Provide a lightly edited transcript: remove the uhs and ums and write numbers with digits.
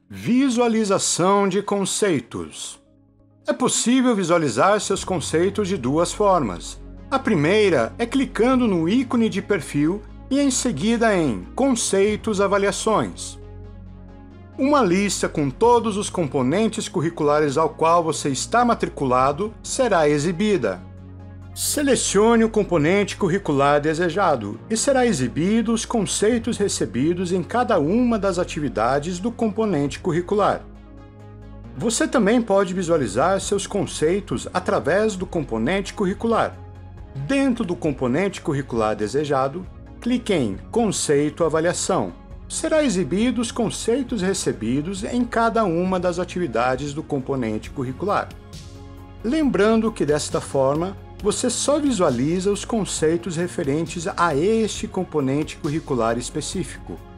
Visualização de conceitos. É possível visualizar seus conceitos de duas formas. A primeira é clicando no ícone de perfil e em seguida em Conceitos Avaliações. Uma lista com todos os componentes curriculares ao qual você está matriculado será exibida. Selecione o componente curricular desejado e será exibido os conceitos recebidos em cada uma das atividades do componente curricular. Você também pode visualizar seus conceitos através do componente curricular. Dentro do componente curricular desejado, clique em Conceito Avaliação. Será exibido os conceitos recebidos em cada uma das atividades do componente curricular. Lembrando que desta forma, você só visualiza os conceitos referentes a este componente curricular específico.